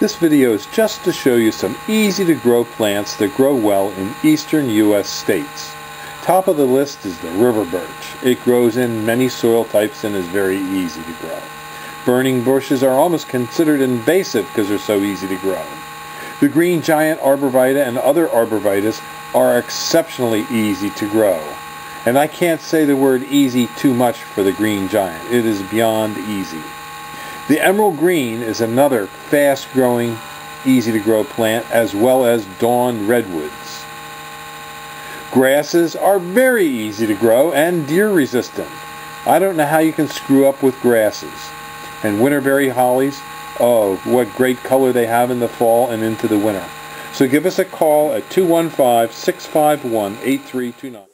This video is just to show you some easy to grow plants that grow well in eastern U.S. states. Top of the list is the river birch. It grows in many soil types and is very easy to grow. Burning bushes are almost considered invasive because they're so easy to grow. The green giant arborvitae and other arborvitaes are exceptionally easy to grow. And I can't say the word easy too much for the green giant. It is beyond easy. The emerald green is another fast-growing, easy-to-grow plant, as well as dawn redwoods. Grasses are very easy to grow and deer-resistant. I don't know how you can screw up with grasses. And winterberry hollies, oh, what great color they have in the fall and into the winter. So give us a call at 215-651-8329.